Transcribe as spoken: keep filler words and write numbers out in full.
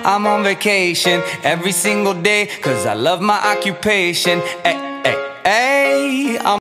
I'm on vacation every single day, cause I love my occupation. Ay, ay, ay, I'm